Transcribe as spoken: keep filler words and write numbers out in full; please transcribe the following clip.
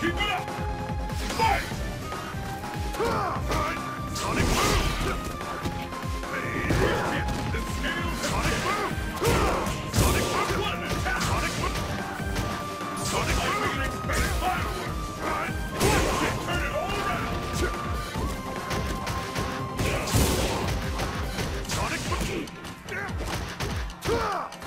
Keep it up! Fight! Sonic Boom! The scale Sonic Boom! Sonic Boom! What an attack! Sonic Boom! Sonic Boom! Expect fireworks! Right? Turn it all around! Sonic Boom!